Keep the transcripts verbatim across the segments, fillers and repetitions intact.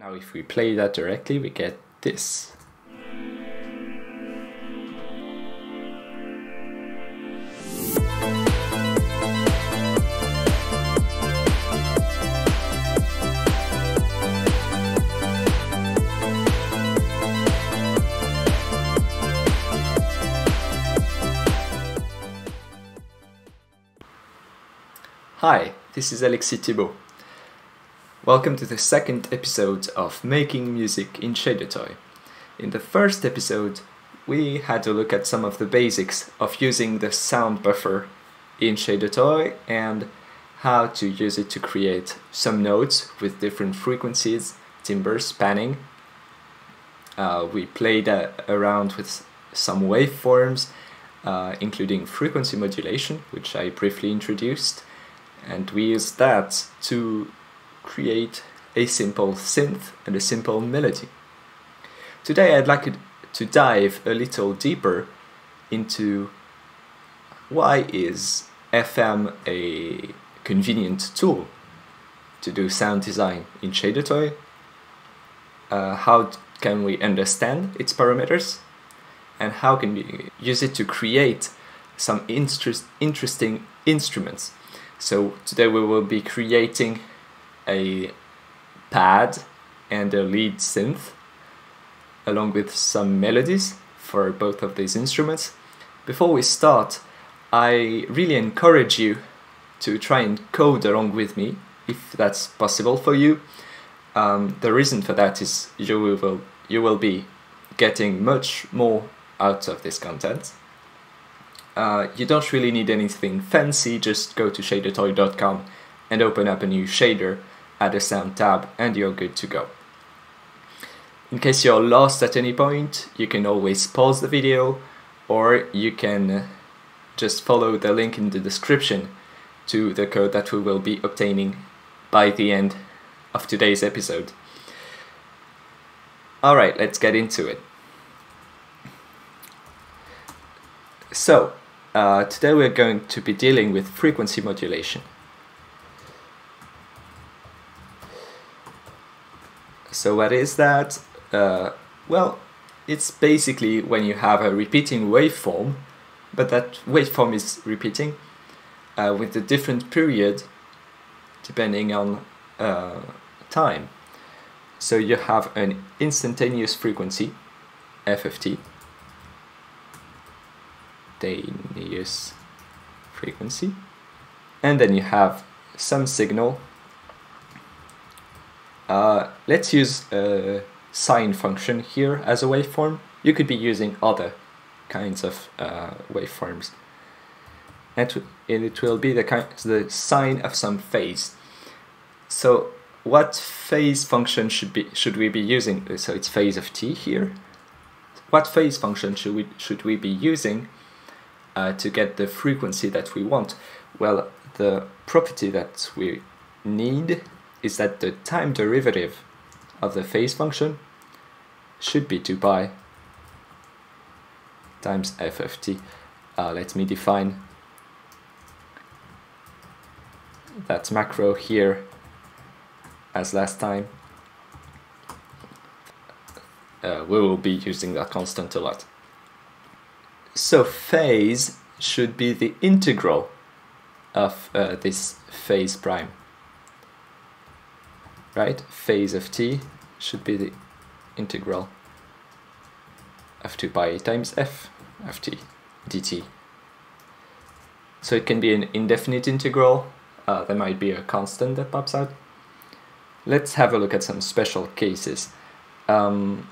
Now if we play that directly, we get this. Hi, this is Alexis Thibault. Welcome to the second episode of Making Music in Shadertoy. In the first episode, we had a look at some of the basics of using the sound buffer in Shadertoy and how to use it to create some notes with different frequencies, timbres, spanning. Uh, we played uh, around with some waveforms, uh, including frequency modulation, which I briefly introduced. And we use that to create a simple synth and a simple melody. Today I'd like to dive a little deeper into why is F M a convenient tool to do sound design in Shadertoy, uh, how can we understand its parameters, and how can we use it to create some interest, interesting instruments. So today we will be creating a pad and a lead synth along with some melodies for both of these instruments. Before we start, I really encourage you to try and code along with me if that's possible for you. Um, the reason for that is you will, you will be getting much more out of this content. Uh, you don't really need anything fancy, just go to shadertoy dot com and open up a new shader, add a sound tab, and you're good to go. In case you're lost at any point, you can always pause the video, or you can just follow the link in the description to the code that we will be obtaining by the end of today's episode. Alright, let's get into it. So, Uh, today we're going to be dealing with frequency modulation. So what is that? Uh, well, it's basically when you have a repeating waveform, but that waveform is repeating uh, with a different period depending on uh, time. So you have an instantaneous frequency, F of t, instantaneous frequency, and then you have some signal. Uh, let's use a sine function here as a waveform. You could be using other kinds of uh, waveforms, and it will be the kind the sine of some phase. So what phase function should be should we be using? So it's phase of t here. What phase function should we should we be using Uh, to get the frequency that we want? Well, the property that we need is that the time derivative of the phase function should be two pi times f of t. Uh, let me define that macro here as last time. Uh, we will be using that constant a lot. So phase should be the integral of uh, this phase prime, right? Phase of t should be the integral of two pi times f of t dt. So it can be an indefinite integral, uh, there might be a constant that pops out. Let's have a look at some special cases. Um,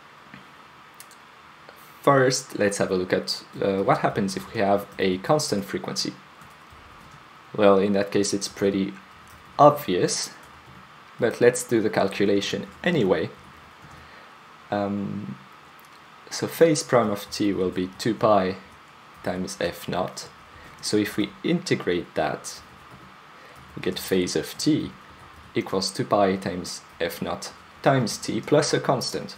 First, let's have a look at uh, what happens if we have a constant frequency. Well, in that case it's pretty obvious, but let's do the calculation anyway. Um, so phase prime of t will be two pi times f naught. So if we integrate that, we get phase of t equals two pi times f naught times t plus a constant.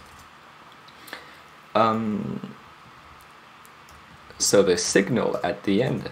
Um, so the signal at the end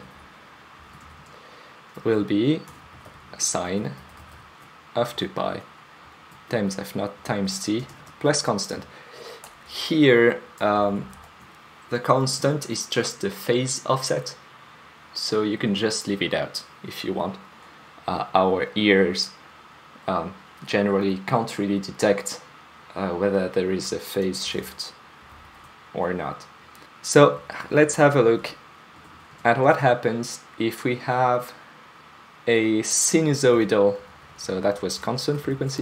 will be a sine of two pi times F naught times T plus constant. Here um, the constant is just the phase offset, so you can just leave it out if you want. Uh, our ears um, generally can't really detect uh, whether there is a phase shift or not. So let's have a look at what happens if we have a sinusoidal, so that was constant frequency.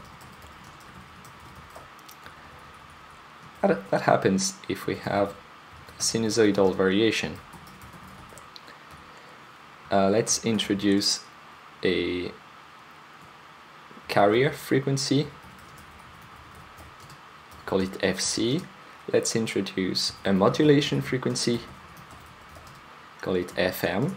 What, what happens if we have sinusoidal variation? Uh, let's introduce a carrier frequency, call it F C. Let's introduce a modulation frequency, call it F M,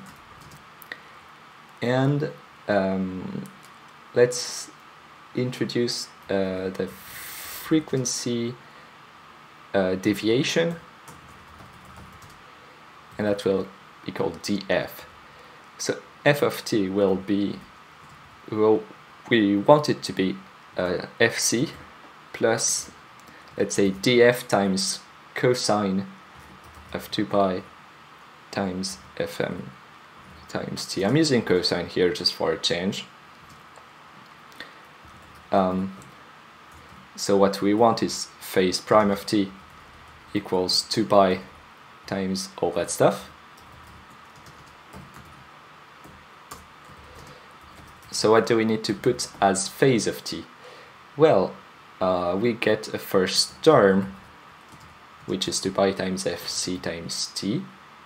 and um, let's introduce uh, the frequency uh, deviation, and that will be called D F. So F of T will be, well, we want it to be uh, F C plus, let's say, D F times cosine of two pi times F M times T. I'm using cosine here just for a change. Um, so what we want is phase prime of T equals two pi times all that stuff. So what do we need to put as phase of T? Well, uh, we get a first term, which is two pi times F C times T.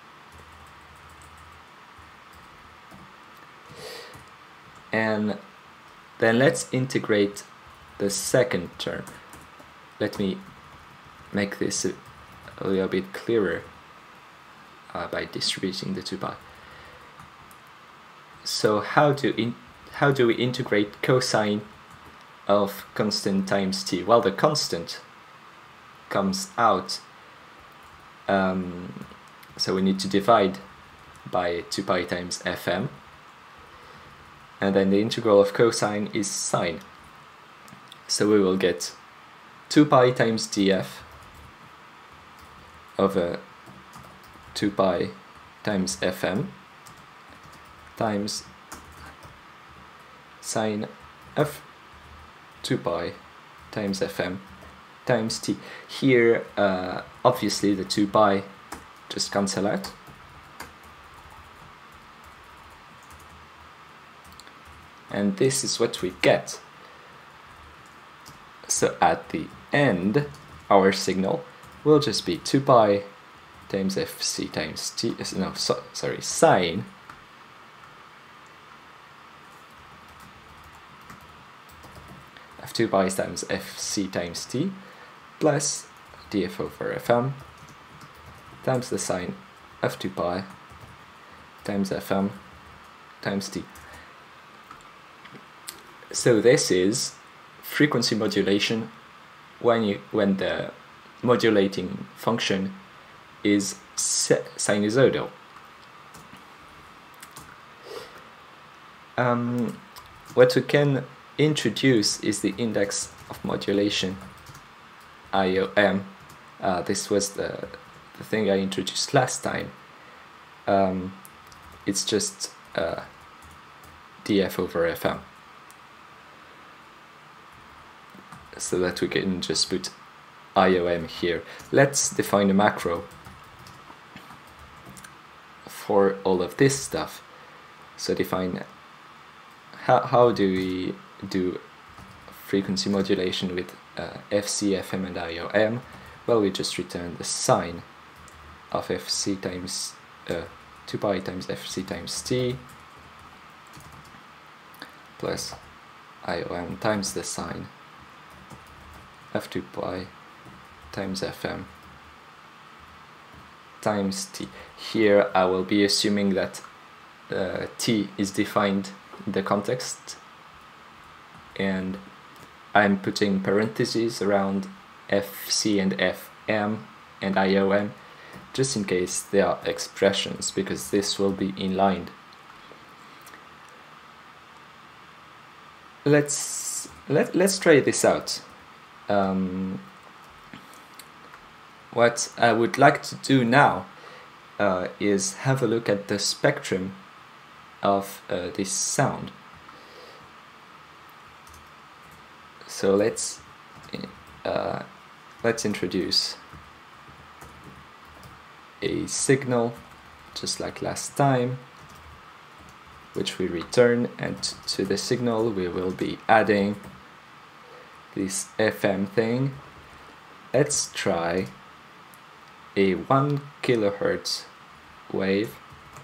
And then let's integrate the second term. Let me make this a, a little bit clearer uh, by distributing the two pi. So how do in how do we integrate cosine of constant times T? Well, the constant comes out, um, so we need to divide by two pi times F M, and then the integral of cosine is sine. So we will get two pi times D F over two pi times F M times sine of two pi times F M times T. Here, uh, obviously, the two pi just cancel out. And this is what we get. So at the end, our signal will just be two pi times F C times T, no, so, sorry, sine of two pi times F C times T plus D F over F M times the sine of two pi times F M times T. So this is frequency modulation when you when the modulating function is sinusoidal. Um, what we can introduce is the index of modulation, I O M. Uh, this was the, the thing I introduced last time. Um, it's just uh, D F over F M. So that we can just put I O M here. Let's define a macro for all of this stuff. So define how, how do we do frequency modulation with uh, F C, F M and I O M. Well, we just return the sine of F C times uh, two pi times F C times T plus I O M times the sine of two pi times F M times T. Here I will be assuming that uh, T is defined in the context, and I'm putting parentheses around F C and F M and I O M just in case they are expressions, because this will be inlined. Let's let, let's try this out. Um, what I would like to do now uh, is have a look at the spectrum of uh, this sound. So let's uh, let's introduce a signal just like last time, which we return, and to the signal we will be adding this F M thing. Let's try a one kilohertz wave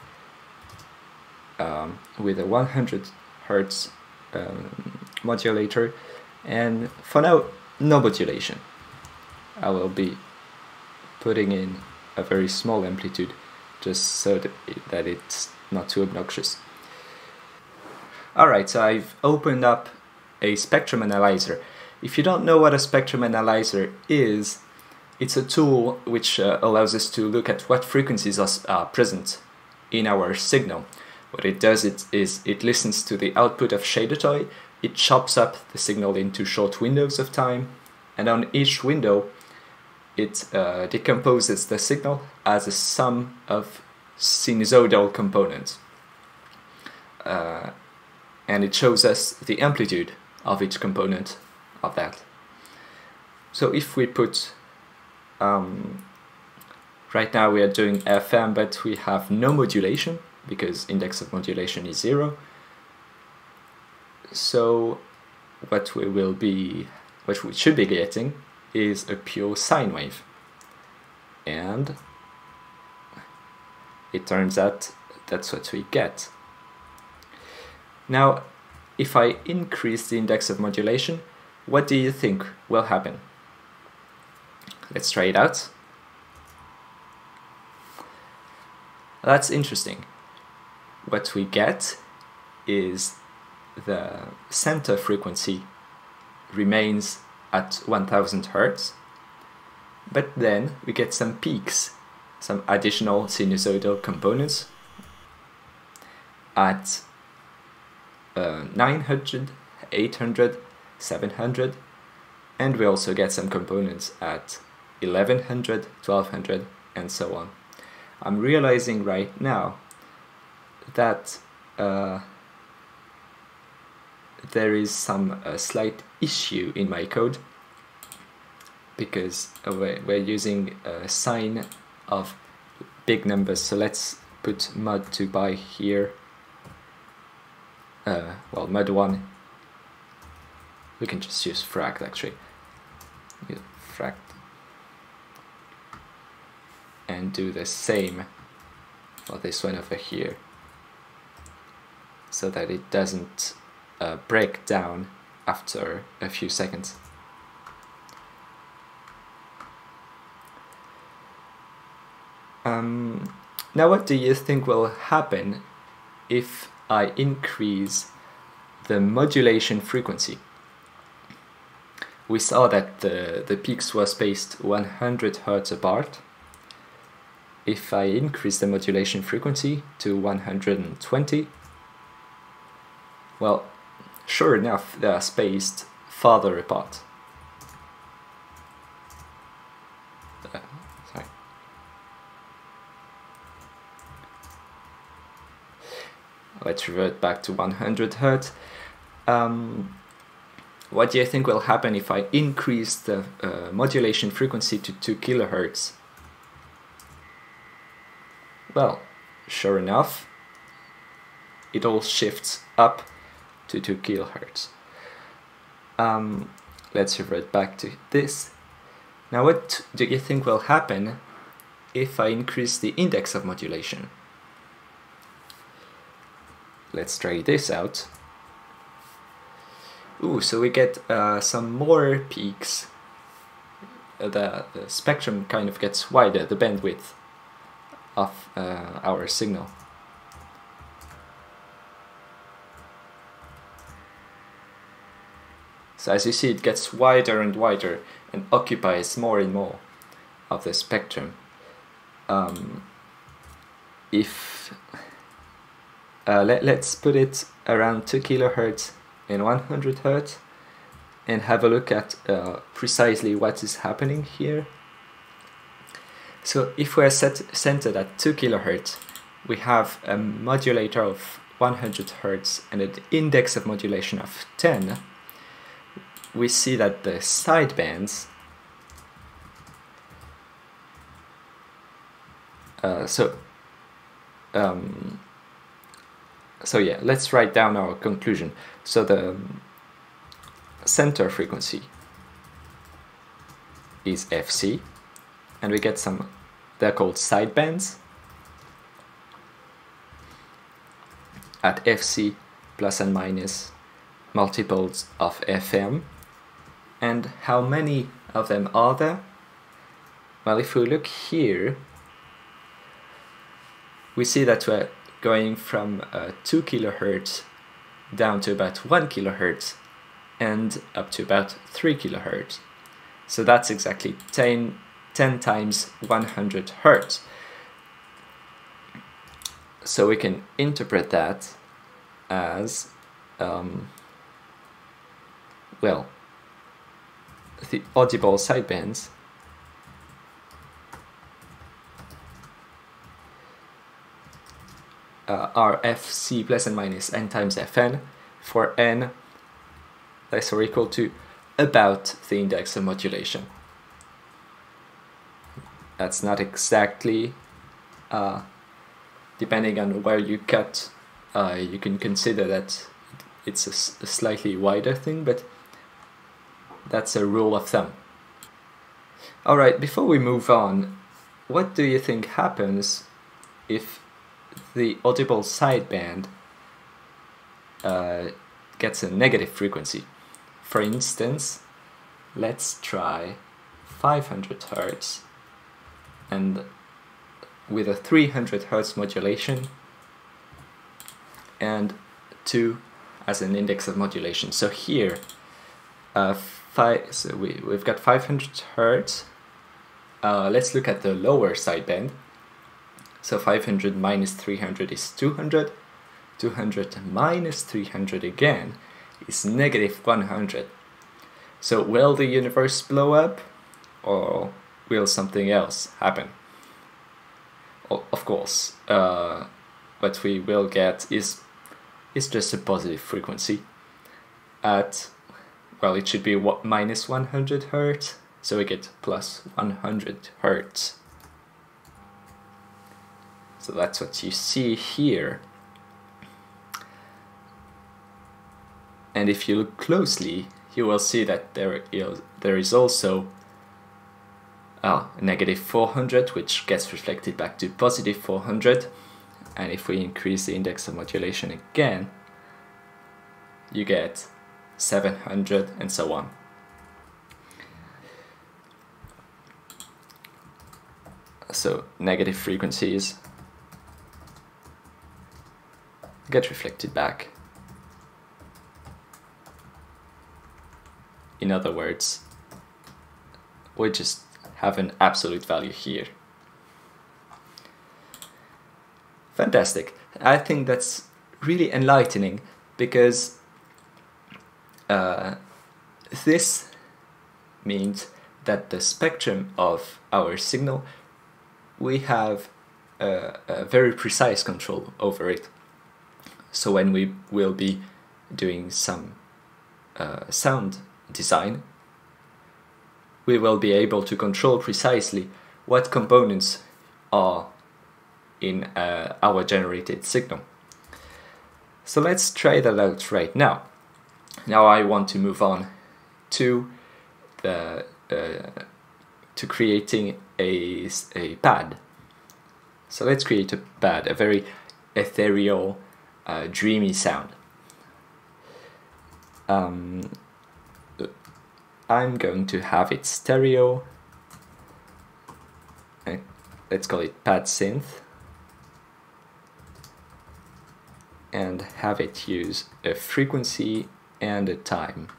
um, with a one hundred hertz um, modulator, and for now no modulation. I will be putting in a very small amplitude just so that, it, that it's not too obnoxious. Alright, so I've opened up a spectrum analyzer. If you don't know what a spectrum analyzer is, it's a tool which uh, allows us to look at what frequencies are uh, present in our signal. What it does it, is it listens to the output of Shadertoy, it chops up the signal into short windows of time, and on each window it uh, decomposes the signal as a sum of sinusoidal components. Uh, and it shows us the amplitude of each component of that. So if we put, um, right now we are doing F M, but we have no modulation because index of modulation is zero. So what we will be, what we should be getting is a pure sine wave. And it turns out that's what we get. Now, if I increase the index of modulation, what do you think will happen? Let's try it out. That's interesting. What we get is the center frequency remains at one thousand hertz, but then we get some peaks, some additional sinusoidal components at uh, nine hundred, eight hundred, seven hundred, and we also get some components at eleven hundred, twelve hundred, and so on. I'm realizing right now that uh, there is some uh, slight issue in my code, because uh, we're, we're using a sine of big numbers. So let's put mod two pi here. Uh, well, mod one. We can just use fract actually. Use fract. And do the same for this one over here, so that it doesn't uh, break down after a few seconds. Um, now what do you think will happen if I increase the modulation frequency? We saw that the, the peaks were spaced one hundred hertz apart. If I increase the modulation frequency to one hundred twenty, well, sure enough, they are spaced farther apart. Uh, sorry. Let's revert back to one hundred hertz. Um, what do you think will happen if I increase the uh, modulation frequency to two kilohertz? Well, sure enough, it all shifts up to two kilohertz. Um, let's revert back to this. Now what do you think will happen if I increase the index of modulation? Let's try this out. Ooh, so we get uh, some more peaks. Uh, the, the spectrum kind of gets wider, the bandwidth of uh, our signal. So as you see, it gets wider and wider and occupies more and more of the spectrum. Um, if uh, let, let's put it around two kilohertz and one hundred hertz, and have a look at uh, precisely what is happening here. So if we're set centered at two kilohertz, we have a modulator of one hundred hertz and an index of modulation of ten. We see that the sidebands, uh, so um, so yeah, let's write down our conclusion. So the center frequency is F C, and we get some, they're called sidebands, at F C plus and minus multiples of F M. And how many of them are there? Well, if we look here, we see that we're going from uh, two kilohertz down to about one kilohertz and up to about three kilohertz. So that's exactly ten, ten times one hundred hertz. So we can interpret that as, um, well, the audible sidebands uh, are F C plus and minus n times F N, for n less or equal to about the index of modulation. That's not exactly, uh, depending on where you cut, uh, you can consider that it's a, a slightly wider thing, but that's a rule of thumb. Alright, before we move on, what do you think happens if the audible sideband uh, gets a negative frequency? For instance, let's try five hundred hertz and with a three hundred hertz modulation and two as an index of modulation. So here, uh, five, so we, we've got five hundred hertz. Uh, let's look at the lower sideband. So five hundred minus three hundred is two hundred. two hundred minus three hundred again is negative one hundred. So will the universe blow up, or will something else happen? O of course, uh, what we will get is, is just a positive frequency at, well, it should be what, minus one hundred hertz, so we get plus one hundred hertz. So that's what you see here. And if you look closely, you will see that there is, there is also uh, a negative four hundred, which gets reflected back to positive four hundred. And if we increase the index of modulation again, you get seven hundred and so on. So negative frequencies get reflected back. In other words, we just have an absolute value here. Fantastic. I think that's really enlightening, because uh, this means that the spectrum of our signal, we have a, a very precise control over it. So when we will be doing some uh, sound design, we will be able to control precisely what components are in uh, our generated signal. So let's try that out right now. Now I want to move on to the uh, to creating a, a pad. So let's create a pad, a very ethereal, uh, dreamy sound. Um, I'm going to have it stereo. Let's call it pad synth. And have it use a frequency and a time.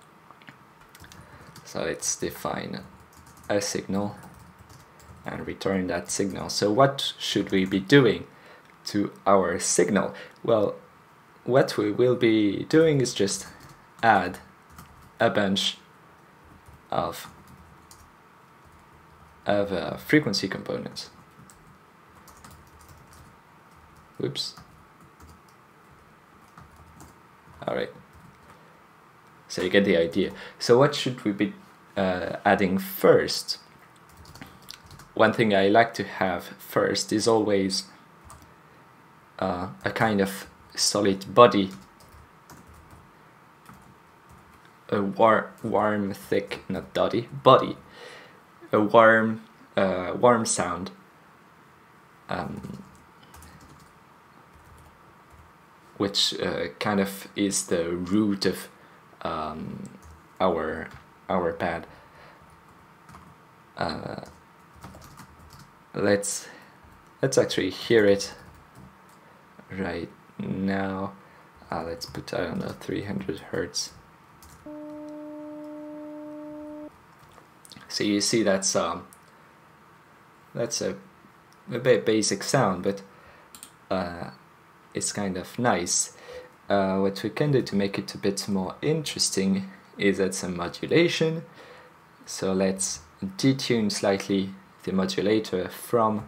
So let's define a signal and return that signal. So what should we be doing to our signal? Well, what we will be doing is just add a bunch of, of uh, frequency components. Whoops. Alright. So you get the idea. So what should we be uh, adding first? One thing I like to have first is always uh, a kind of solid body, a war warm, thick, not dotty, body, a warm, uh, warm sound. Um, which uh, kind of is the root of um, our our pad. Uh, let's let's actually hear it right now. Uh, let's put, I don't know, three hundred hertz. So you see that's um that's a a bit basic sound, but uh, it's kind of nice. Uh, what we can do to make it a bit more interesting is add some modulation. So let's detune slightly the modulator from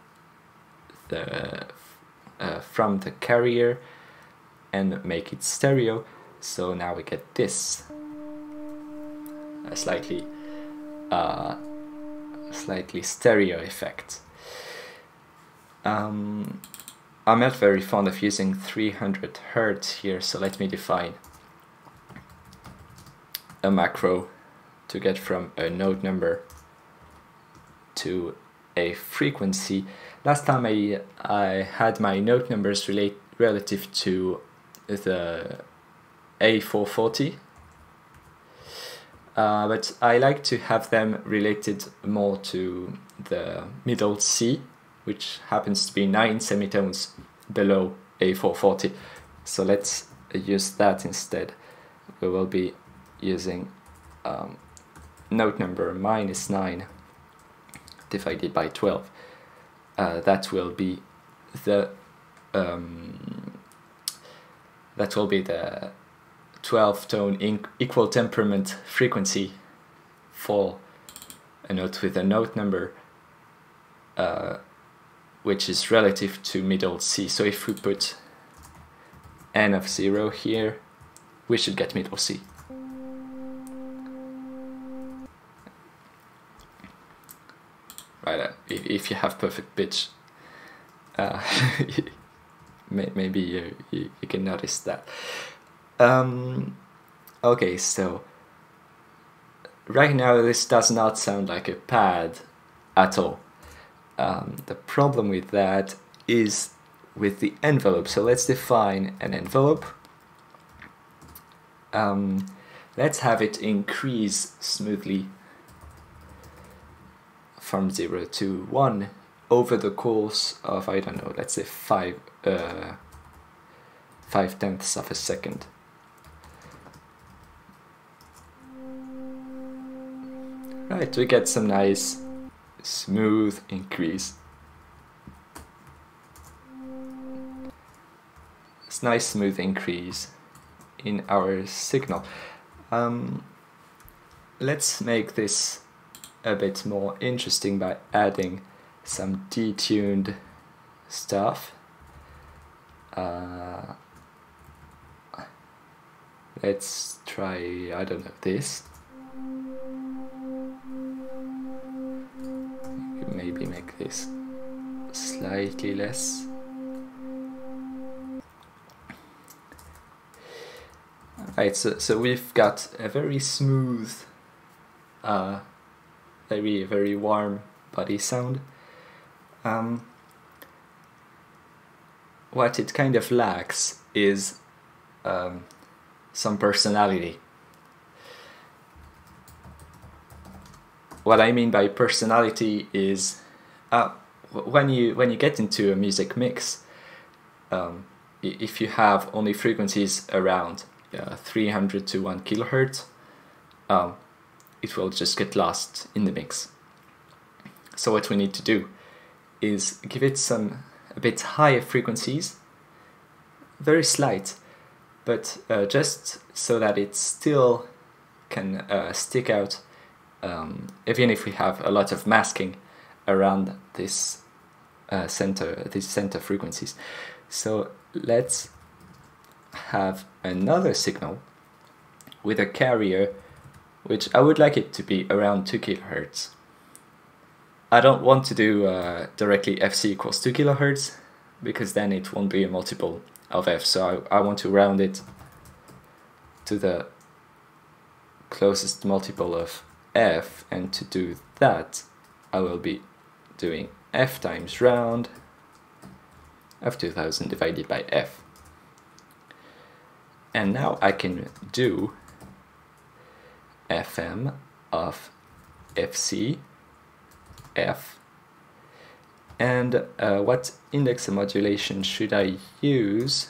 the uh, from the carrier and make it stereo. So now we get this, a slightly uh, slightly stereo effect. Um, I'm not very fond of using three hundred hertz here, so let me define a macro to get from a note number to a frequency. Last time I, I had my note numbers relate relative to the A four forty, uh, but I like to have them related more to the middle C, which happens to be nine semitones below A four forty. So let's use that instead. We will be using um, note number minus nine divided by twelve. Uh, that will be the um, that will be the twelve tone equal temperament frequency for a note with a note number uh, which is relative to middle C. So if we put n of zero here, we should get middle C. Right, uh, if, if you have perfect pitch, uh, maybe you, you, you can notice that. Um, okay, so right now this does not sound like a pad at all. Um, the problem with that is with the envelope. So let's define an envelope. Um, let's have it increase smoothly from zero to one over the course of, I don't know, let's say five uh, five tenths of a second. Right, we get some nice smooth increase. It's nice smooth increase in our signal. Um, let's make this a bit more interesting by adding some detuned stuff. Uh, let's try, I don't know, this. Maybe make this slightly less. Right, so, so we've got a very smooth, uh, very, very warm body sound. Um, what it kind of lacks is um, some personality. What I mean by personality is uh, when you when you get into a music mix, um, if you have only frequencies around uh, three hundred to one kilohertz, um, it will just get lost in the mix. So what we need to do is give it some a bit higher frequencies, very slight, but uh, just so that it still can uh, stick out, um, even if we have a lot of masking around this uh, center, these center frequencies. So let's have another signal with a carrier, which I would like it to be around two kilohertz. I don't want to do uh, directly F C equals two kilohertz, because then it won't be a multiple of F, so I, I want to round it to the closest multiple of F, and to do that I will be doing F times round of two thousand divided by F. And now I can do F M of F C, F, and uh, what index of modulation should I use?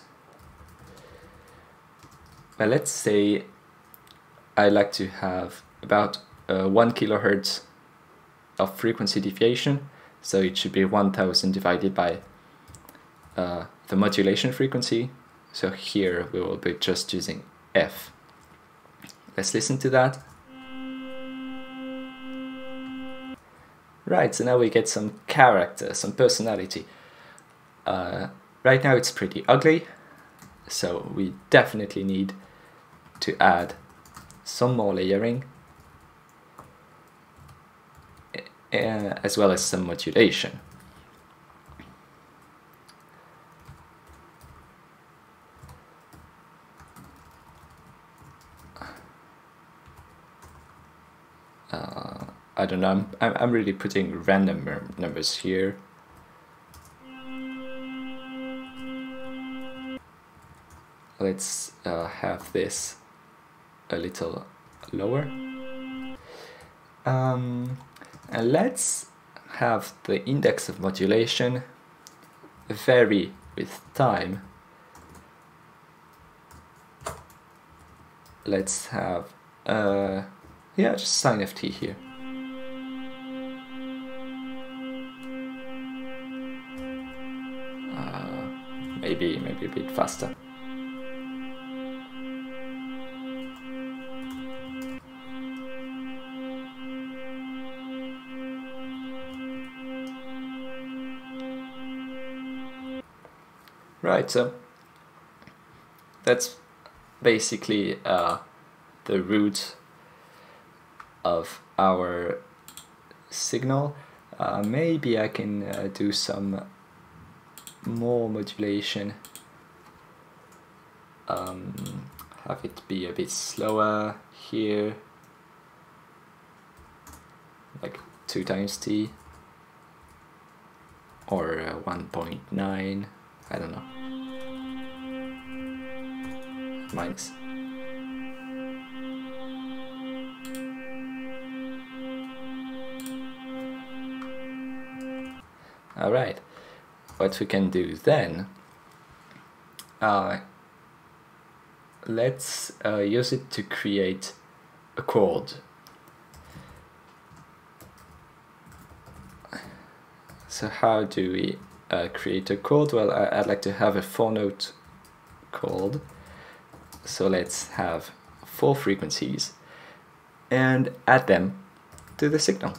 Well, let's say I like to have about uh, one kilohertz of frequency deviation, so it should be one thousand divided by uh, the modulation frequency. So here we will be just using F. Let's listen to that. Right, so now we get some character, some personality. Uh, right now it's pretty ugly, so we definitely need to add some more layering, uh, as well as some modulation. Uh, I don't know, I'm, I'm really putting random numbers here. Let's uh, have this a little lower. Um, and let's have the index of modulation vary with time. Let's have, uh, yeah, just sine of t here. Uh, maybe, maybe a bit faster. Right, so that's basically uh, the root of our signal. Uh, maybe I can uh, do some more modulation, um, have it be a bit slower here, like two times t, or uh, one point nine, I don't know, minus. Alright, what we can do then, uh, let's uh, use it to create a chord. So how do we uh, create a chord? Well, I, I'd like to have a four note chord. So let's have four frequencies and add them to the signal.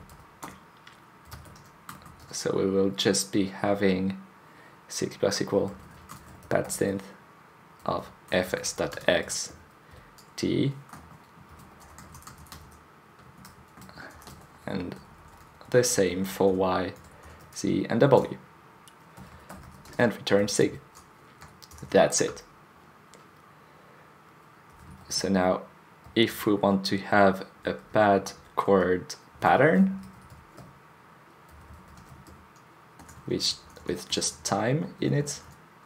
So we will just be having six plus equal pad synth of fs.x t and the same for y, z and w, and return sig. That's it. So now if we want to have a pad chord pattern, which with just time in it,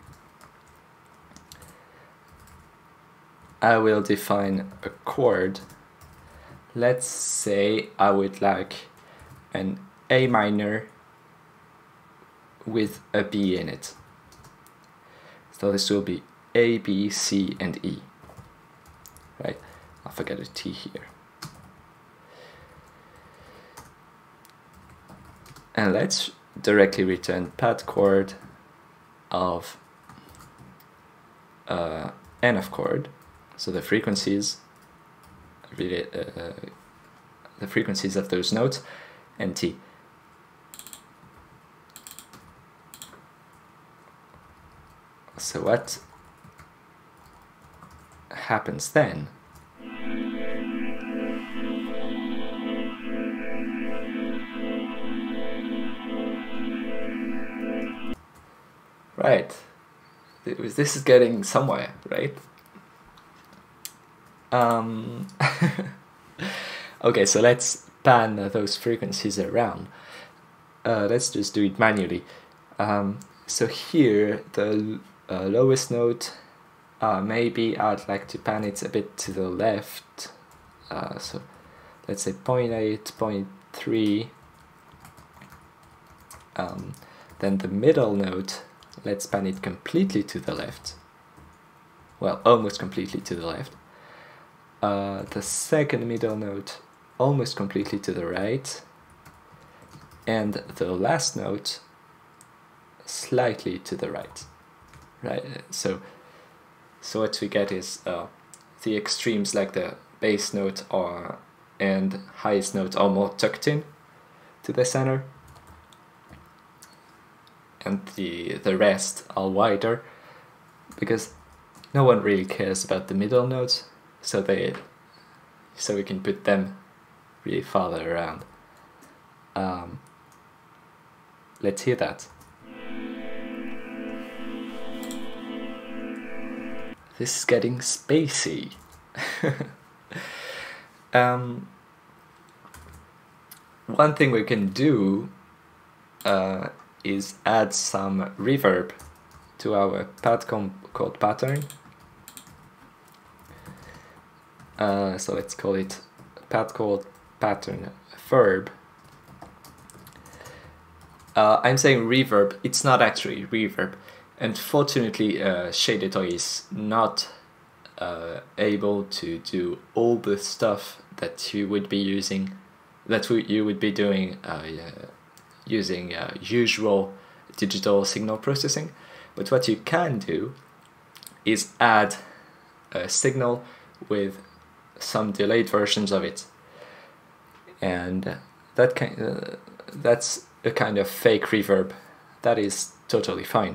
I will define a chord. Let's say I would like an A minor with a B in it. So this will be A, B, C, and E. Right? I'll forget a T here. And let's directly return pad chord of uh, n of chord, so the frequencies really, uh, the frequencies of those notes, and T. So what happens then? Right, this is getting somewhere, right? Um, okay, so let's pan those frequencies around. Uh, let's just do it manually. Um, so here, the uh, lowest note, uh, maybe I'd like to pan it a bit to the left. Uh, so let's say zero point eight, zero point three. Um, then the middle note, let's pan it completely to the left. Well, almost completely to the left. Uh, the second middle note, almost completely to the right. And the last note, slightly to the right. Right. So, so what we get is uh, the extremes, like the bass note or and highest note, are more tucked in to the center, and the the rest are wider, because no one really cares about the middle notes, so they so we can put them really farther around. Um, let's hear that. This is getting spacey. um, one thing we can do uh, is add some reverb to our pad chord pattern. Uh, so let's call it pad chord pattern verb. Uh, I'm saying reverb, it's not actually reverb. Unfortunately, uh, Shadertoy is not uh, able to do all the stuff that you would be using, that you would be doing uh, uh, using uh, usual digital signal processing. But what you can do is add a signal with some delayed versions of it, and that kind uh, that's a kind of fake reverb that is totally fine.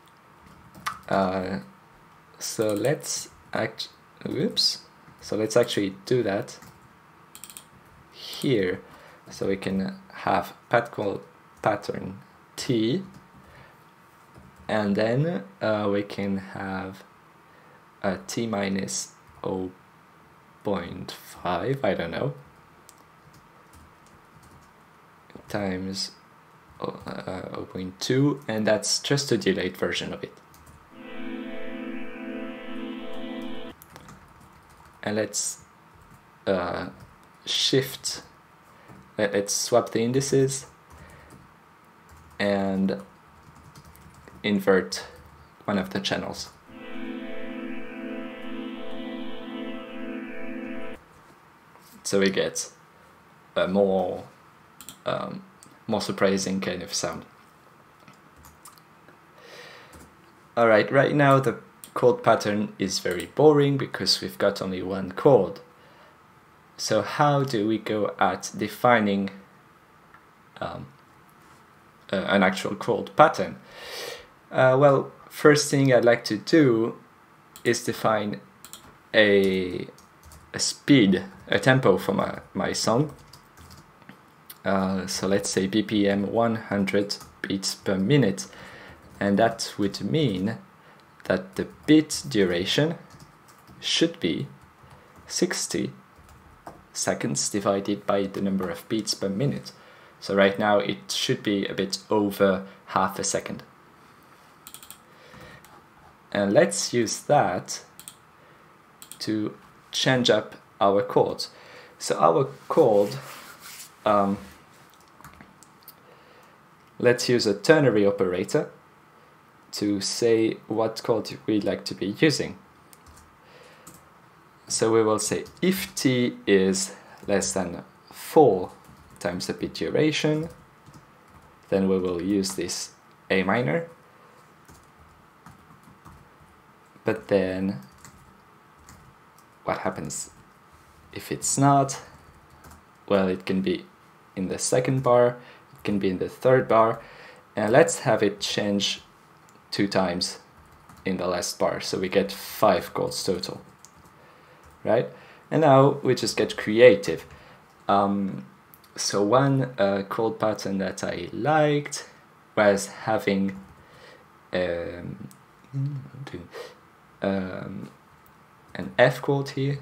Uh, so let's act. Oops. So let's actually do that here. So we can have pad chord pattern T, and then uh, we can have a T minus zero point five. I don't know. Times uh, zero point two, and that's just a delayed version of it. And let's uh, shift, let, let's swap the indices and invert one of the channels. So we get a more, um, more surprising kind of sound. Alright, right now the chord pattern is very boring because we've got only one chord. So how do we go at defining um, uh, an actual chord pattern? Uh, well, first thing I'd like to do is define a, a speed, a tempo for my, my song. Uh, so let's say B P M one hundred beats per minute, and that would mean that the beat duration should be sixty seconds divided by the number of beats per minute. So right now it should be a bit over half a second. And let's use that to change up our chords. So our chord, um, let's use a ternary operator to say what chord we'd like to be using. So we will say if T is less than four times the beat duration, then we will use this A minor. But then what happens if it's not, well, it can be in the second bar, it can be in the third bar, and let's have it change two times in the last bar, so we get five chords total, right? And now we just get creative. Um, so one uh, chord pattern that I liked was having um, um, an F chord here.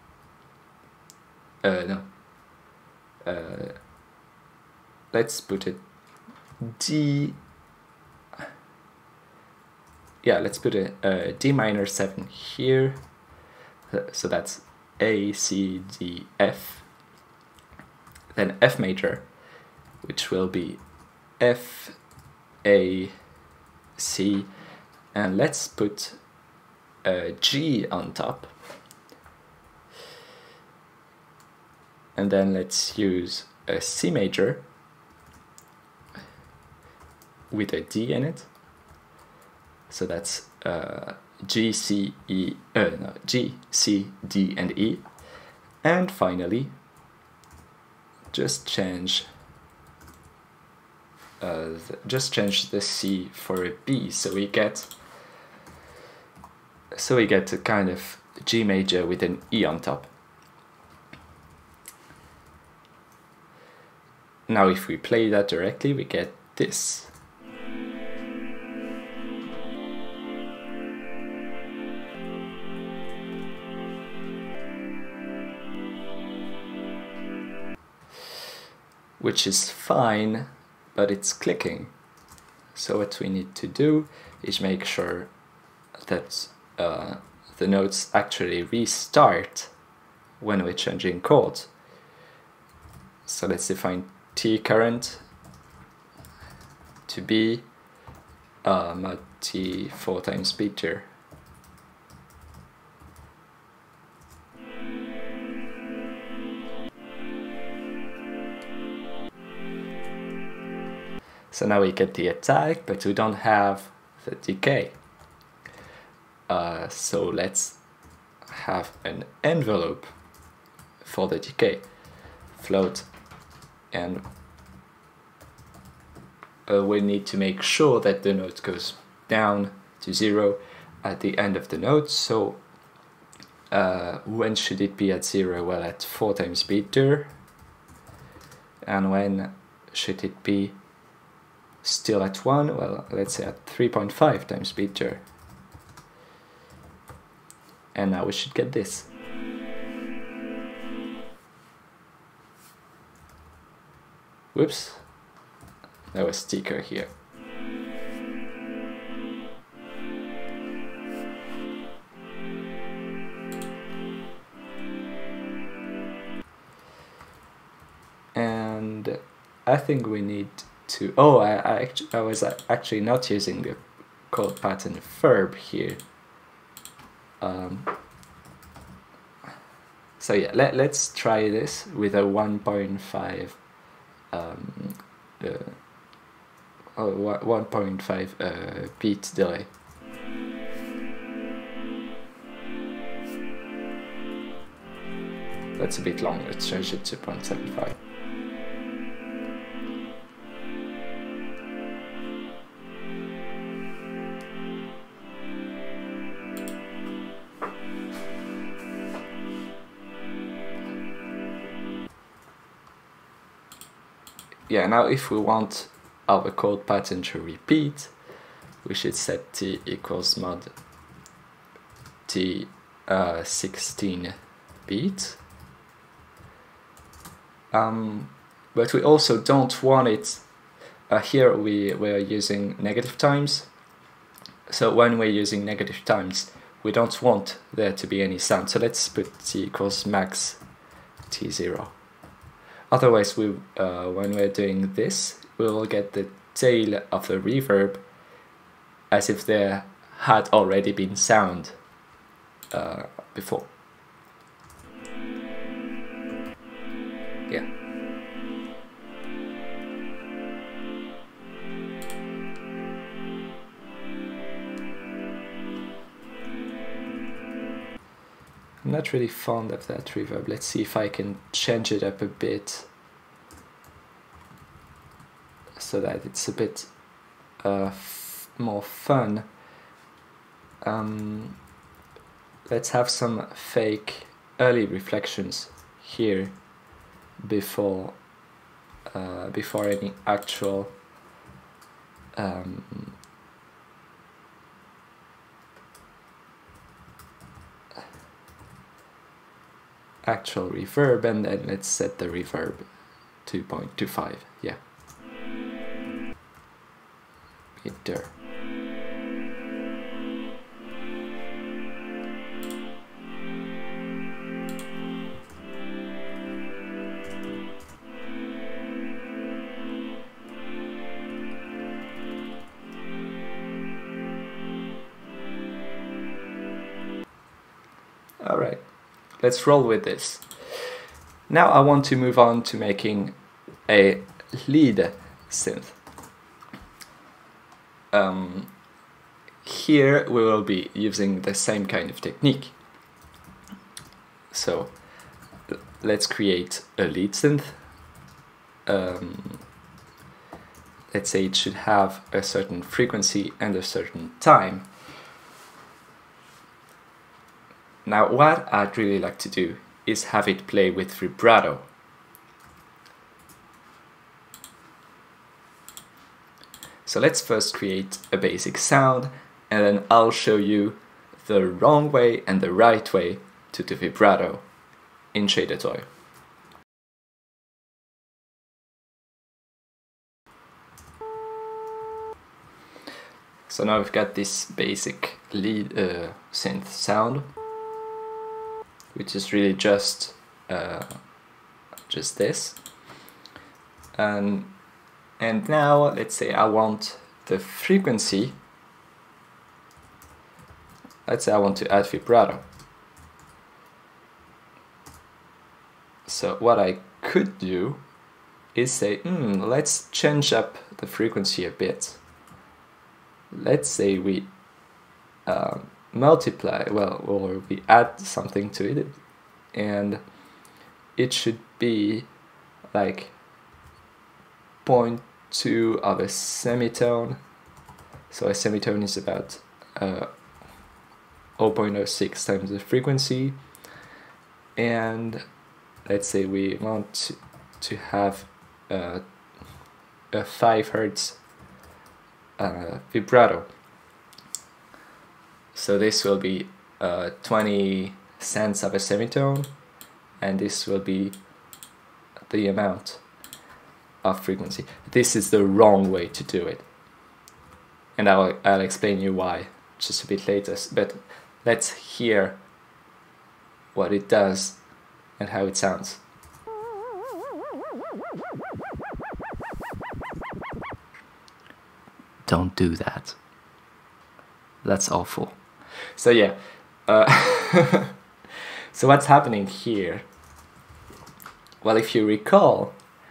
Uh, no. Uh, let's put it D. Yeah, let's put a, a D minor seven here. So that's A, C, D, F. Then F major, which will be F, A, C, and let's put a G on top. And then let's use a C major with a D in it. So that's uh, G, C, E, uh, no, G, C, D, and E. And finally, just change uh, the, just change the C for a B, so we get so we get a kind of G major with an E on top. Now if we play that directly, we get this. Which is fine, but it's clicking. So what we need to do is make sure that uh, the notes actually restart when we're changing chords. So let's define T current to be uh, mod T four times beater. So now we get the attack, but we don't have the decay. Uh, so let's have an envelope for the decay. Float, and uh, we need to make sure that the note goes down to zero at the end of the note. So uh, when should it be at zero? Well, at four times beater. And when should it be still at one? Well, let's say at three point five times beater. And now we should get this. Whoops, there was a sticker here. And I think we need to, oh, I, I, actually, I was actually not using the chord pattern verb here. Um, so yeah, let, let's try this with a one point five um, uh, oh, one point five uh, beat delay. That's a bit long, let's change it to zero point seven five. Yeah, now if we want our chord pattern to repeat, we should set T equals mod T uh, sixteen beat. Um, but we also don't want it, uh, here we, we're using negative times, so when we're using negative times, we don't want there to be any sound, so let's put T equals max T zero. Otherwise, we, uh, when we're doing this, we will get the tail of the reverb as if there had already been sound uh, before. Yeah. not really fond of that reverb. Let's see if I can change it up a bit so that it's a bit uh, f more fun. Um, let's have some fake early reflections here before uh, before any actual um, actual reverb, and then let's set the reverb two point two five. Yeah, right there. All right, let's roll with this. Now I want to move on to making a lead synth. Um, here we will be using the same kind of technique. So let's create a lead synth. Um, let's say it should have a certain frequency and a certain time. Now what I'd really like to do is have it play with vibrato. So let's first create a basic sound, and then I'll show you the wrong way and the right way to do vibrato in Shadertoy. So now we've got this basic lead uh, synth sound, which is really just uh, just this. And and now let's say I want the frequency. Let's say I want to add vibrato. So what I could do is say, mm, let's change up the frequency a bit. Let's say we uh, multiply, well, or we add something to it, and it should be like zero point two of a semitone. So a semitone is about uh, zero point zero six times the frequency, and let's say we want to, to have uh, a five hertz uh, vibrato. So this will be uh, twenty cents of a semitone, and this will be the amount of frequency. This is the wrong way to do it, and I'll, I'll explain you why just a bit later, but let's hear what it does and how it sounds. Don't do that. That's awful. So yeah, uh, so what's happening here? Well, if you recall,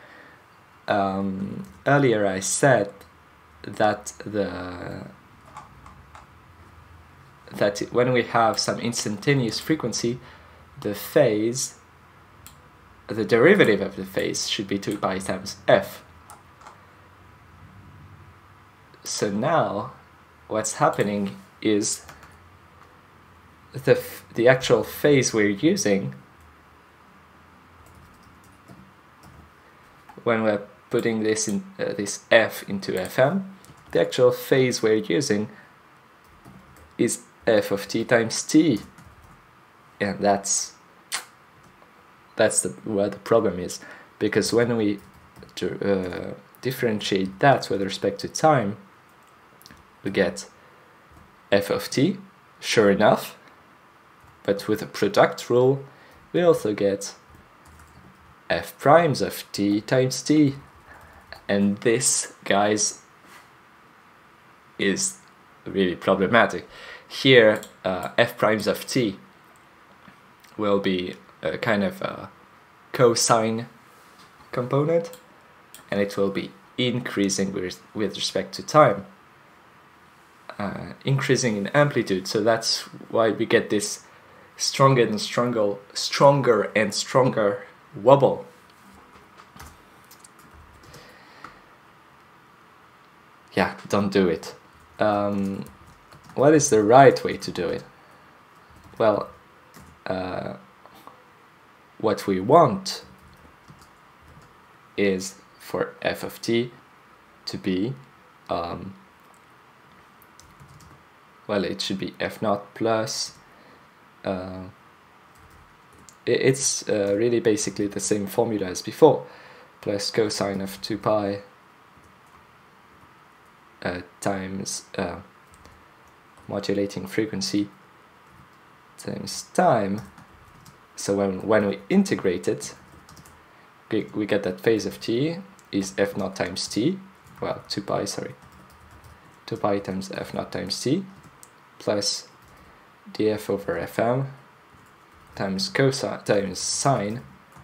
um, earlier I said that the that when we have some instantaneous frequency, the phase, the derivative of the phase should be two pi times f. So now what's happening is the f the actual phase we're using when we're putting this in uh, this f into F M, the actual phase we're using is f of t times t, and that's that's the where the problem is, because when we uh, differentiate that with respect to time, we get f of t, sure enough, but with a product rule we also get f primes of t times t, and this, guys, is really problematic. Here uh, f primes of t will be a kind of a cosine component, and it will be increasing with, with respect to time, uh, increasing in amplitude. So that's why we get this stronger and stronger, stronger and stronger wobble. Yeah, don't do it. Um, what is the right way to do it? Well, uh, what we want is for f of t to be, um, well, it should be f naught plus, uh, it's uh, really basically the same formula as before, plus cosine of two pi uh, times uh, modulating frequency times time. So when, when we integrate it, we, we get that phase of t is f naught times t, well, two pi, sorry, two pi times f naught times t, plus df over fm times cosine times sine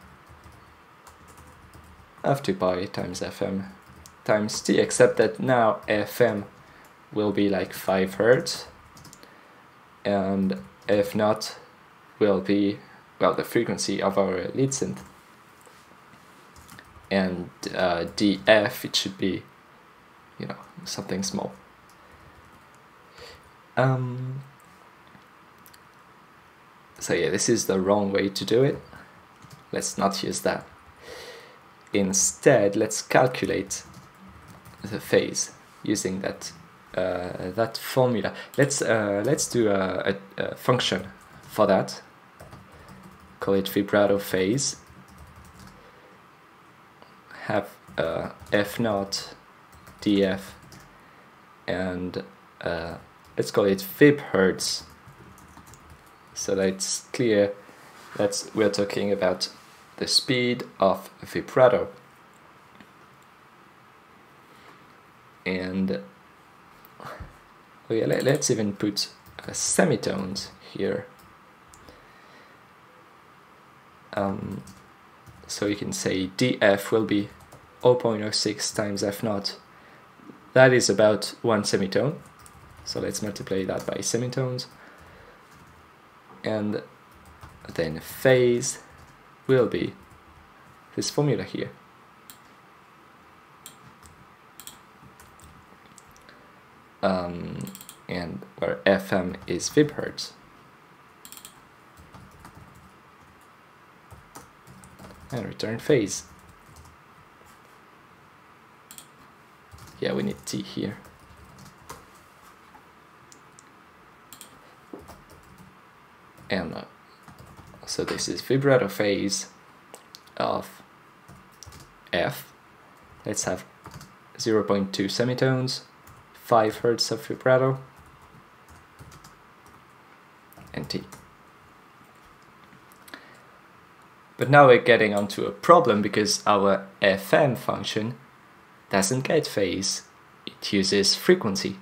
of two pi times fm times t, except that now fm will be like five hertz and f naught will be, well, the frequency of our lead synth, and uh, df, it should be, you know, something small. Um, so yeah, this is the wrong way to do it. Let's not use that. Instead, let's calculate the phase using that uh, that formula. Let's uh, let's do a, a, a function for that. Call it vibrato phase. Have uh, f naught df and uh, let's call it vib hertz, so that it's clear that we're talking about the speed of vibrato. And oh yeah, let, let's even put uh, semitones here. Um, so you can say df will be zero point zero six times f naught. That is about one semitone. So let's multiply that by semitones. And then phase will be this formula here. Um, and where fm is vib hertz. And return phase. Yeah, we need t here. And uh, so this is vibrato phase of f. Let's have zero point two semitones, five hertz of vibrato, and t. But now we're getting onto a problem because our fm function doesn't get phase, it uses frequency.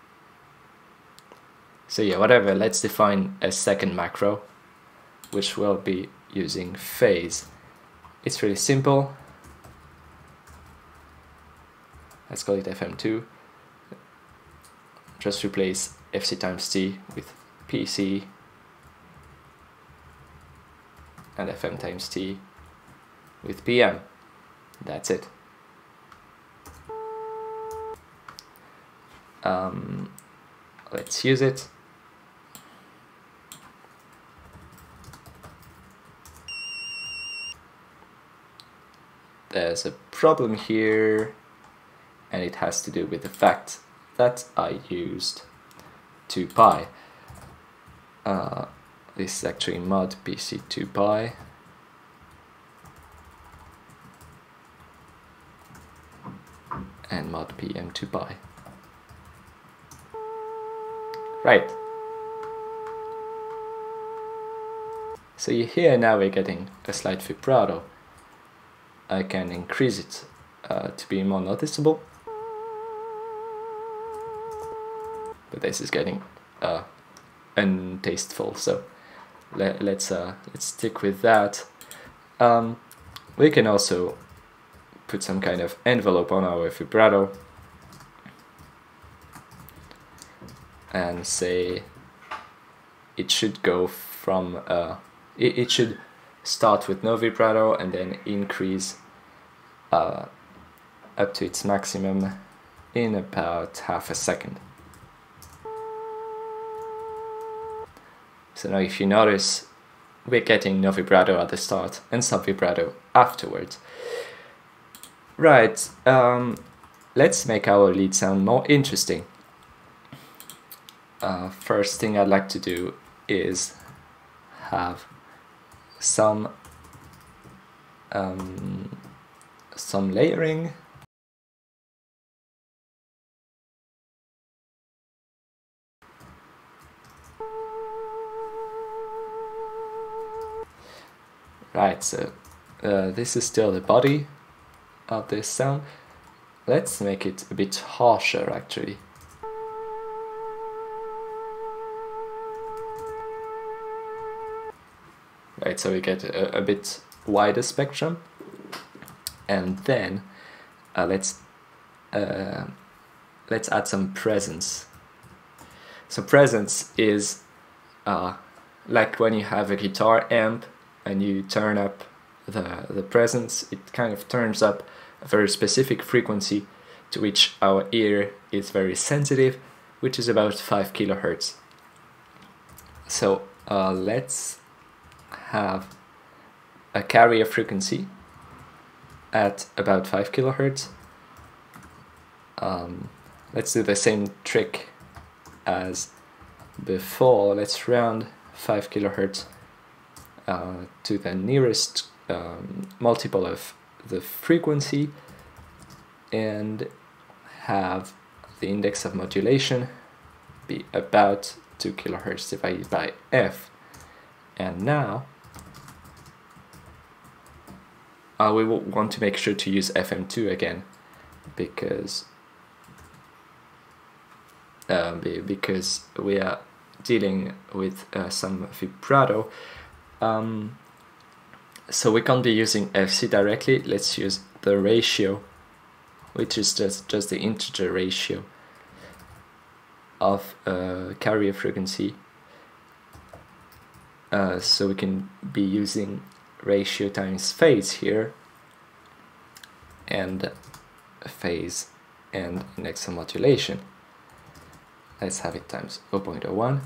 So yeah, whatever, let's define a second macro, which will be using phase. It's really simple. Let's call it f m two. Just replace fc times t with pc, and fm times t with pm. That's it. Um, let's use it. There's a problem here, and it has to do with the fact that I used two pi. Uh, this is actually mod P C two pi. And mod P M two pi. Right. So you hear now we're getting a slight vibrato. I can increase it uh, to be more noticeable. But this is getting uh, untasteful, so let, let's uh, let's stick with that. Um, we can also put some kind of envelope on our vibrato and say it should go from, uh, it, it should start with no vibrato and then increase uh, up to its maximum in about half a second. So now if you notice, we're getting no vibrato at the start and some vibrato afterwards. Right, um, let's make our lead sound more interesting. Uh, first thing I'd like to do is have some um, some layering. Right, so uh, this is still the body of this sound. Let's make it a bit harsher actually. Right, so we get a, a bit wider spectrum, and then uh, let's uh, let's add some presence. So presence is uh, like when you have a guitar amp and you turn up the the presence, it kind of turns up a very specific frequency to which our ear is very sensitive, which is about five kilohertz. So uh, let's have a carrier frequency at about five kilohertz. Um, let's do the same trick as before. Let's round five kilohertz uh, to the nearest um, multiple of the frequency and have the index of modulation be about two kilohertz divided by f. And now uh, we will want to make sure to use F M two again, because uh, because we are dealing with uh, some vibrato. Um, so we can't be using F C directly. Let's use the ratio, which is just just the integer ratio of uh, carrier frequency. Uh, so we can be using ratio times phase here, and phase and index of modulation. Let's have it times zero point zero one.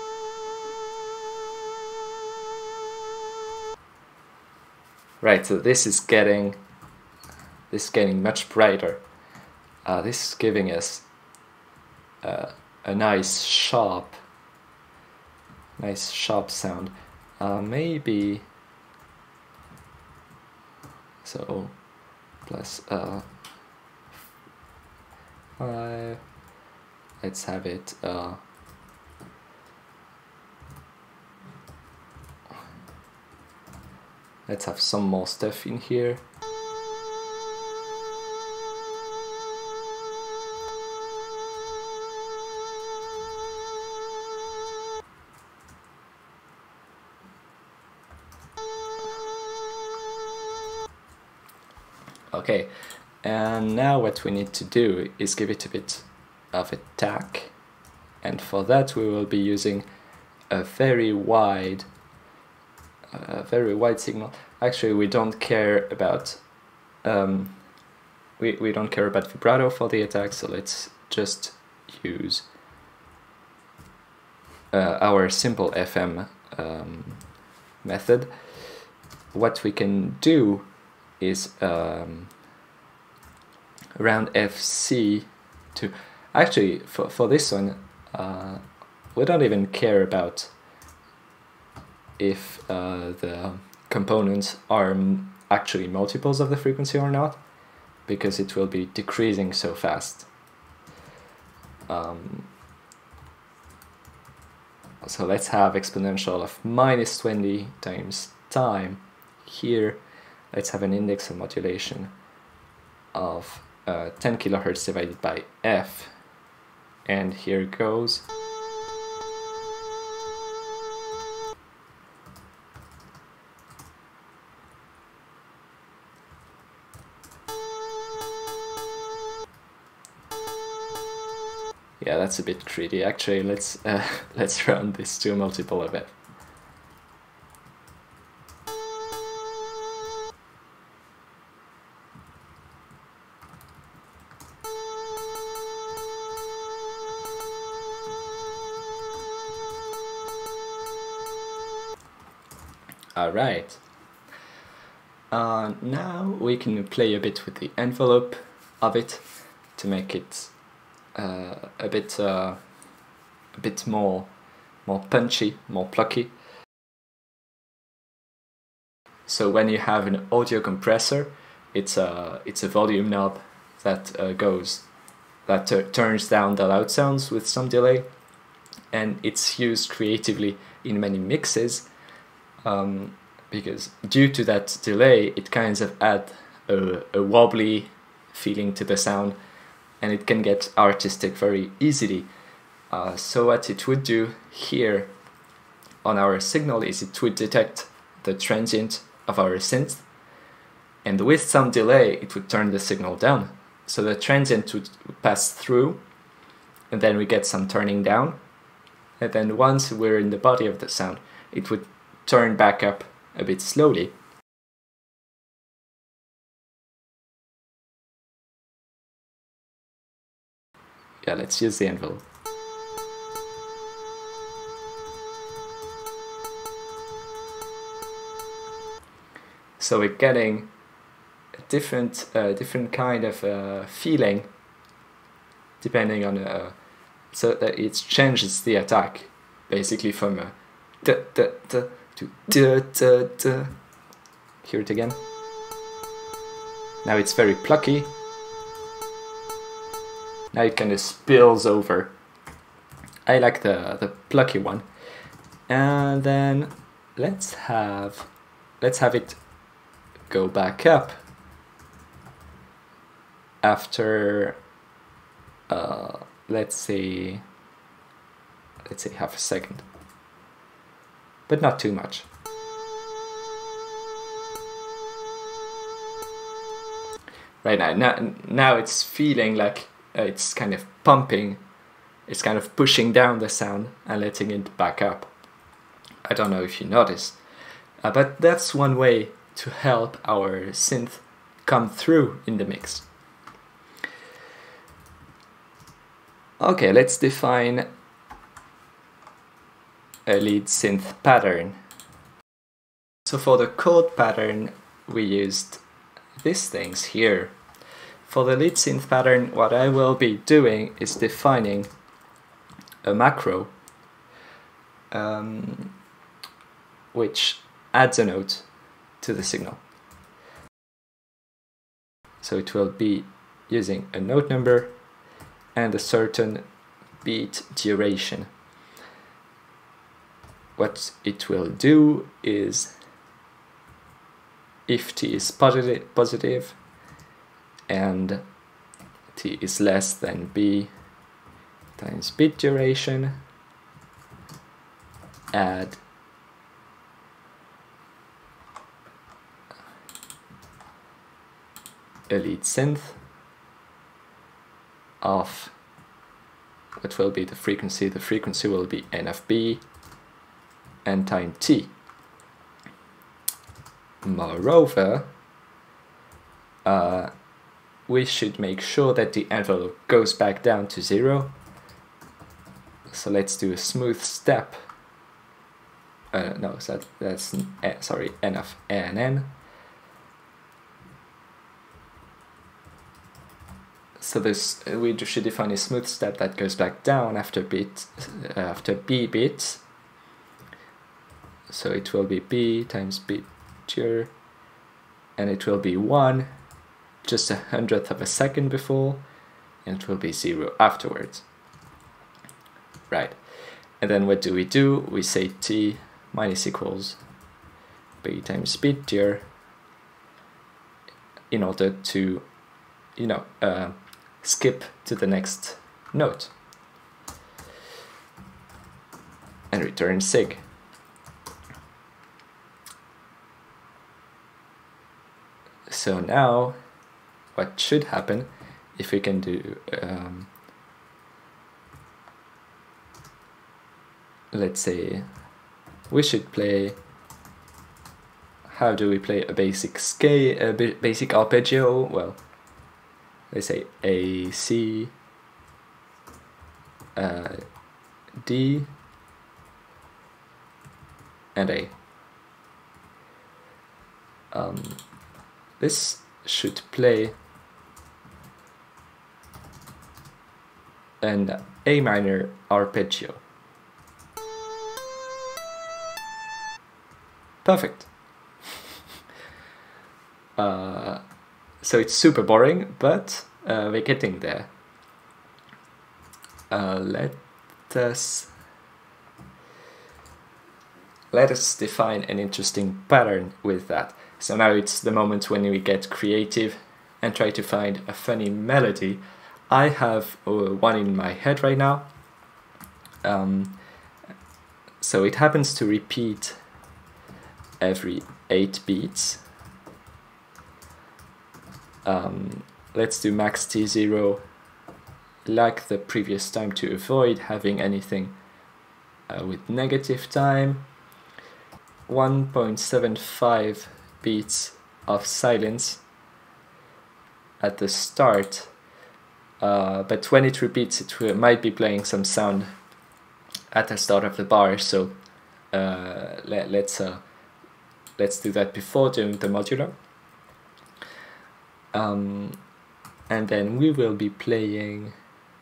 Right, so this is getting this is getting much brighter. Uh, this is giving us uh, a nice sharp nice sharp sound. Uh, maybe so plus uh, five. Let's have it uh, let's have some more stuff in here. Okay, and now what we need to do is give it a bit of attack, and for that we will be using a very wide a very wide signal. Actually, we don't care about um, we, we don't care about vibrato for the attack, so let's just use uh, our simple F M um, method. What we can do is um, round F C to, actually for, for this one uh, we don't even care about if uh, the components are m actually multiples of the frequency or not, because it will be decreasing so fast. Um, so let's have exponential of minus twenty times time here. Let's have an index of modulation of uh, ten kilohertz divided by f, and here goes. Yeah, that's a bit greedy. Actually, let's uh, let's round this to a multiple of f. Alright. Uh, now we can play a bit with the envelope of it to make it uh, a bit uh, a bit more more punchy, more plucky. So when you have an audio compressor, it's a it's a volume knob that uh, goes that turns down the loud sounds with some delay, and it's used creatively in many mixes. Um, because due to that delay, it kind of adds a, a wobbly feeling to the sound, and it can get artistic very easily. Uh, so what it would do here on our signal is it would detect the transient of our synth, and with some delay it would turn the signal down. So the transient would pass through, and then we get some turning down, and then once we're in the body of the sound, it would turn back up a bit slowly. Yeah, let's use the envelope. So we're getting a different, uh, different kind of uh, feeling depending on, uh, so that it changes the attack, basically from a da da da to da da da. Hear it again. Now it's very plucky. Now it kind of spills over. I like the the plucky one. And then let's have let's have it go back up after uh, let's say let's say half a second, but not too much. Right now, now, now it's feeling like uh, it's kind of pumping, it's kind of pushing down the sound and letting it back up. I don't know if you notice, uh, but that's one way to help our synth come through in the mix. Okay, let's define a lead synth pattern. So for the chord pattern, we used these things here. For the lead synth pattern, what I will be doing is defining a macro um, which adds a note to the signal. So it will be using a note number and a certain beat duration. What it will do is, if T is positive, positive and T is less than B times beat duration, add a lead synth of what will be the frequency. The frequency will be N of B and time T. Moreover, uh, we should make sure that the envelope goes back down to zero. So let's do a smooth step. Uh, no, so that, that's uh, sorry, N of N N. So this uh, we should define a smooth step that goes back down after beat uh, after B beats. So it will be B times beat dur, and it will be one, just a hundredth of a second before, and it will be zero afterwards. Right, and then what do we do? We say T minus equals B times beat dur in order to, you know, uh, skip to the next note and return sig. So now what should happen, if we can do um, let's say we should play, how do we play a basic scale, a basic arpeggio? Well, let's say A, C, uh, D, and A. Um, this should play an A minor arpeggio. Perfect. uh, so it's super boring, but uh, we're getting there. Uh, let us let us define an interesting pattern with that. So now it's the moment when we get creative and try to find a funny melody. I have uh, one in my head right now. Um, so it happens to repeat every eight beats. Um, let's do max T zero like the previous time to avoid having anything uh, with negative time. one point seven five beats of silence at the start, uh, but when it repeats it will, might be playing some sound at the start of the bar, so uh, let, let's uh, let's do that before doing the modular. Um, and then we will be playing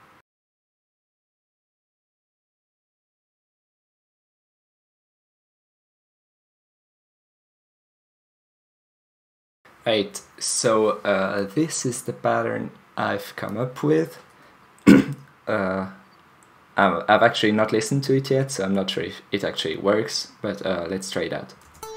right, so uh, this is the pattern I've come up with. uh, I've actually not listened to it yet, so I'm not sure if it actually works, but uh, let's try it out.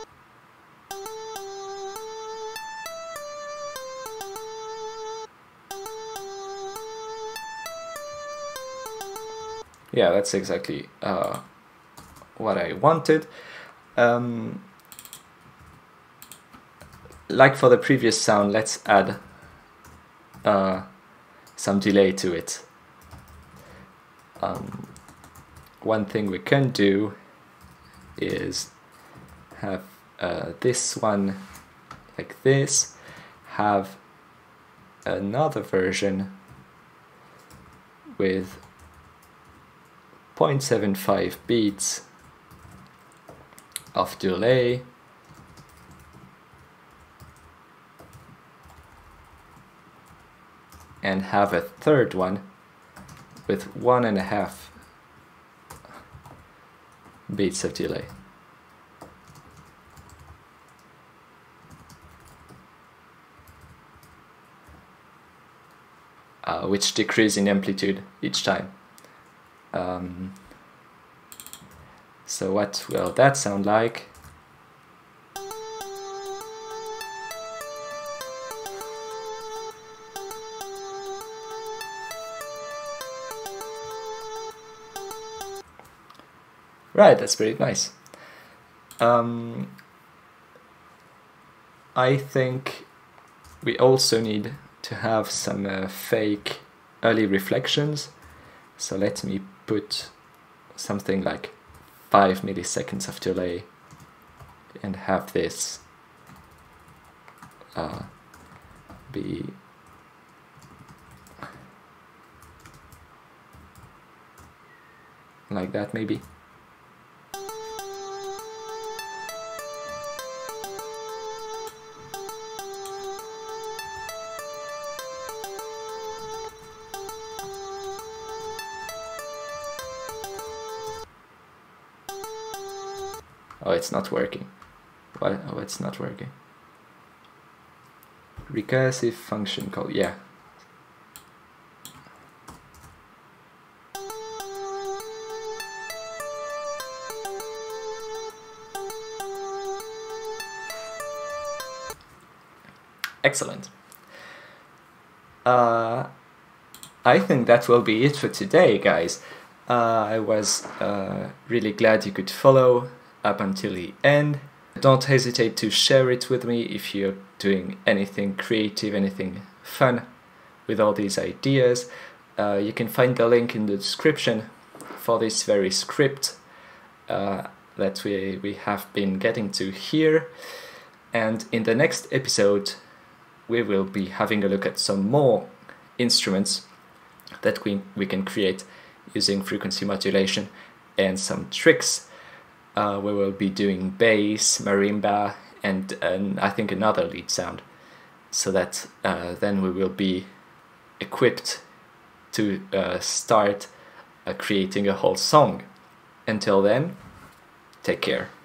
Yeah, that's exactly uh, what I wanted. Um, like for the previous sound, let's add uh, some delay to it. Um, one thing we can do is have uh, this one like this, have another version with zero point seven five beats of delay, and have a third one with one and a half beats of delay. Uh, which decrease in amplitude each time. Um, so what will that sound like? Right, that's pretty nice. Um, I think we also need to have some uh, fake early reflections. So let me put something like five milliseconds of delay and have this uh, be like that maybe. Oh, it's not working. Why? Oh, it's not working. Recursive function call, yeah. Excellent. Uh, I think that will be it for today, guys. Uh, I was uh, really glad you could follow up until the end. Don't hesitate to share it with me if you're doing anything creative, anything fun with all these ideas. Uh, you can find the link in the description for this very script uh, that we, we have been getting to here. And in the next episode, we will be having a look at some more instruments that we, we can create using frequency modulation and some tricks. Uh, we will be doing bass, marimba, and, and I think another lead sound, so that uh, then we will be equipped to uh, start uh, creating a whole song. Until then, take care.